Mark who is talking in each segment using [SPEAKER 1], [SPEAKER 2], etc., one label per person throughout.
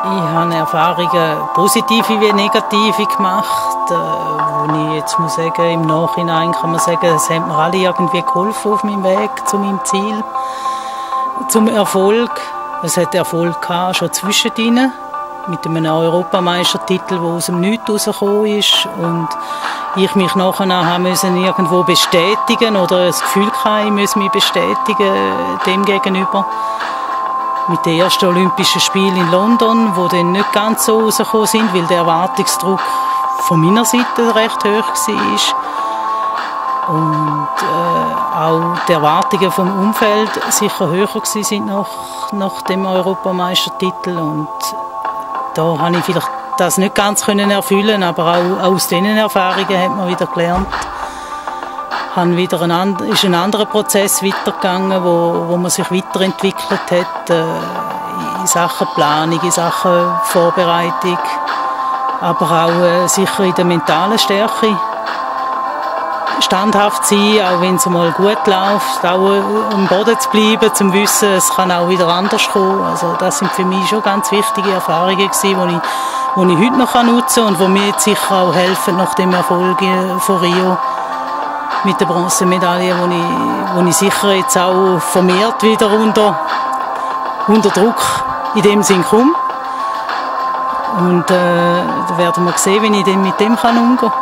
[SPEAKER 1] Ich habe Erfahrungen, positive wie negative, gemacht, wo ich jetzt muss sagen, im Nachhinein kann man sagen, es hat mir alle irgendwie geholfen auf meinem Weg zu meinem Ziel, zum Erfolg. Es hat Erfolg gehabt, schon zwischendrin, mit einem Europameistertitel, der aus dem Nichts rausgekommen ist und ich mich nachher müssen irgendwo bestätigen oder das Gefühl hatte, ich muss mich bestätigen dem gegenüber. Mit den ersten Olympischen Spielen in London, die dann nicht ganz so rausgekommen sind, weil der Erwartungsdruck von meiner Seite recht hoch war. Und auch die Erwartungen vom Umfeld sicher höher waren nach dem Europameistertitel. Und da konnte ich vielleicht das nicht ganz erfüllen, aber auch aus diesen Erfahrungen hat man wieder gelernt. Ist ein anderer Prozess weitergegangen, wo man sich weiterentwickelt hat, in Sachen Planung, in Sachen Vorbereitung, aber auch sicher in der mentalen Stärke. Standhaft sein, auch wenn es mal gut läuft, auch am Boden zu bleiben, zum Wissen, es kann auch wieder anders kommen. Also das sind für mich schon ganz wichtige Erfahrungen gewesen, die ich heute noch nutzen kann und die mir jetzt sicher auch helfen nach dem Erfolg von Rio mit der Bronzemedaille, wo ich sicher jetzt auch vermehrt wieder unter Druck in dem Sinn komme. Und da werden wir sehen, wie ich mit dem umgehen kann.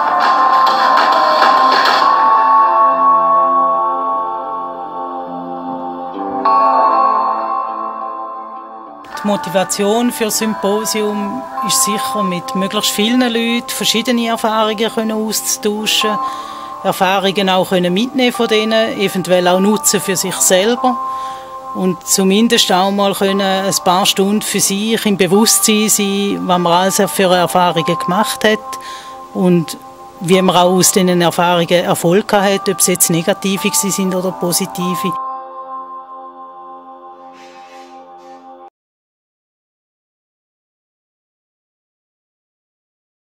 [SPEAKER 1] Die Motivation für das Symposium ist sicher, mit möglichst vielen Leuten verschiedene Erfahrungen auszutauschen, Erfahrungen auch mitnehmen von denen, eventuell auch nutzen für sich selber und zumindest auch mal ein paar Stunden für sich im Bewusstsein sein, was man alles für Erfahrungen gemacht hat und wie man auch aus diesen Erfahrungen Erfolg hat, ob es jetzt negative sind oder positive.